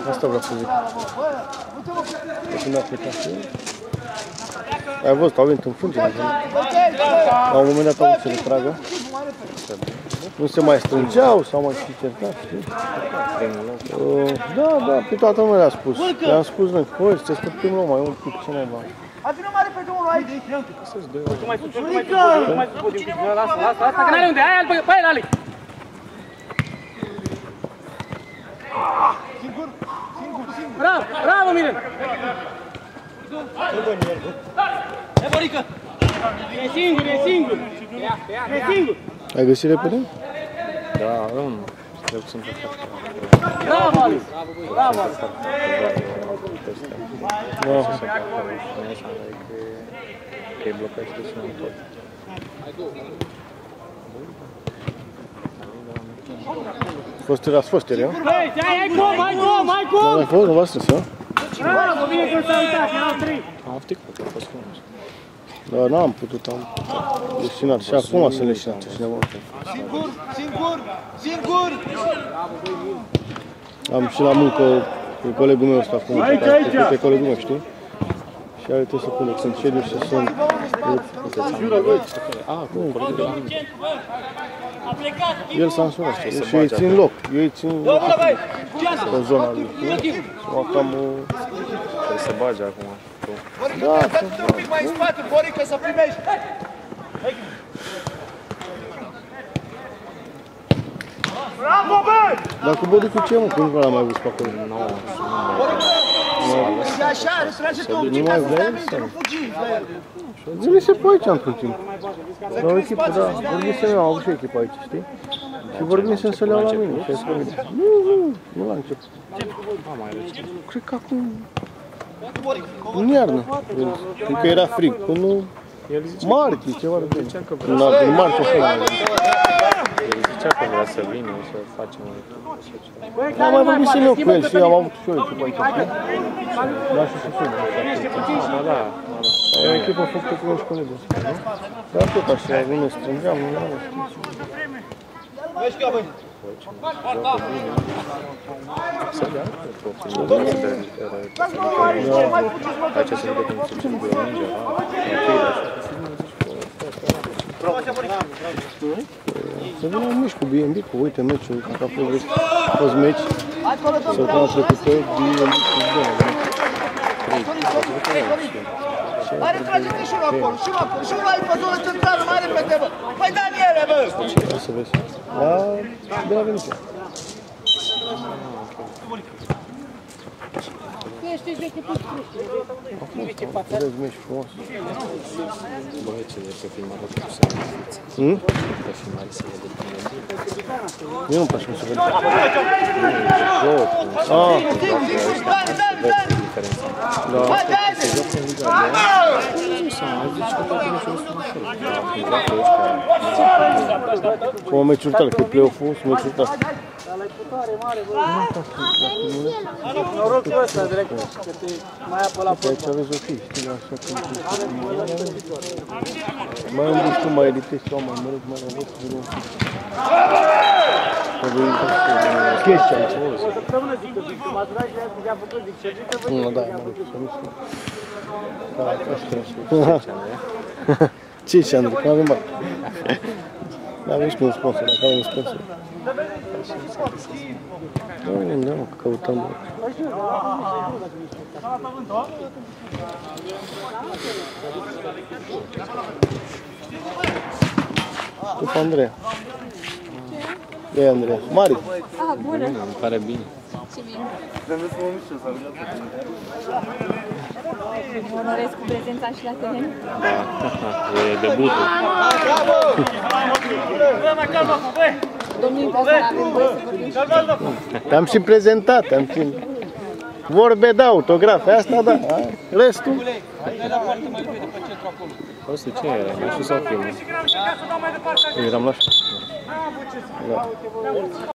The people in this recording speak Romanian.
Asta vreau să zic. Când a plecat și ai văzut, au venit în fântână. La un moment dat au vrut să le tragă. Nu se mai strângeau sau mai fi certat, știi? Da, pe toată lumea le-a spus. Le-am spus noi, băi, să stăm primul loc, mai un pic, ce mai bani. Adună mai repede unul aici. Tu mai sus, lasă, că n-are unde, aia, pe aia, Ali. Bravo, Milen! E, Borică! E singur! E singur! Ai găsit repede? Da, unul. Eu sunt pe față. Bravo, Ali! Bravo, Ali! Că e blocat și de sună tot. Fosteri, eu? Hai cum! Mai fost, nu v-a strâns, eu? Bravo, bine că s-a uitat, erau 3. Am afticut, a fost frumos. Da, n-am putut, am leșinat și acum sunt leșinat cineva. Singur! Am și la muncă cu colegul meu ăsta acum, pe colegul meu, știi? Și are trebuie să pună, sunt șediu și sunt... El s-a însurat și eu îi țin loc, eu îi țin loc pe zona lui. Și cam... Trebuie să bagi acum. Borică, dă-te un pic mai în spate, Borică, să primești! Bravo, bă! Dar cu Boricu ce, mă? Cum nu l-am mai văzut pe acolo? Și așa, retrage tu un pic ca să stai minte, nu fugi la el. Nu li se poate aici într-un timp. La o echipă, da, vorbisem eu, am avut și o echipă aici, știi? Și vorbisem să le iau la mine și ai spus, nu la început. Cred că acum, în iarnă, că era frig, până martie, ceva de genul. În martie și El zicea că vrea să vină și să facem o echipă. Da, mai vorbisem eu cu el și am avut și eu o echipă aici, știi? Da, și să fie. Da. E o echipă făcută cu noi și colegul ăsta, nu? Dar tot așa, nu ne strângeam, nu ne știi. Să dea, aici se vede cum se distribuie mingea, Să vină mici cu B&B, cu uite meciul, că a fost meci, săptămâna trecută, B&B cu zona. Hai, retrage-te și unul acolo, și unul aici pe zonă centrală, mai repede, bă! Păi, Daniele, bă! Să vezi. De la venit. Ești de cât Vezi meci frumos. băieți de pe filmare cu să pe filmare să vede pe Eu nu-mi place cum se vede. Cu meciuri tale, că play-off-ul sunt meciuri tale. Norocul ăsta, direct, că te mai apă la Aici aveți o fi, știi, așa cum... Mai îmbuși tu, mai editezi ceva, mai mărât, mai la văd, vine un fi. Chestia aici. o săptămână, zic că m-ați durat și i-a făcut, zic, ce zic că vă Nu, da, să nu știu. Da, așa. 5 ani, că avem bani. Avem și pe un sponsor, dacă avem un sponsor. Da, unde, mă, căutăm. Cu Andreea. E Andreea. Mari. Ah, bună. îmi pare bine. Ce bine. Mă onorez cu prezența și la teren. Da, e debutul. Domnul, asta avem voie să vorbim. Te-am și prezentat, te-am și... Vorbe de autografe, asta da. Restul? Asta ce era? Nu știu sau filmul. Eram la școală. Da.